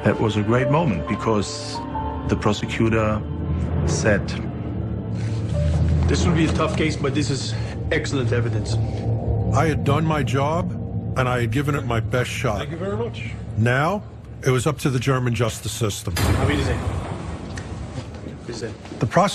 That was a great moment because the prosecutor said, "This will be a tough case, but this is excellent evidence." I had done my job, and I had given it my best shot. Thank you very much. Now, it was up to the German justice system. Auf Wiedersehen. Bis dann. The prosecutor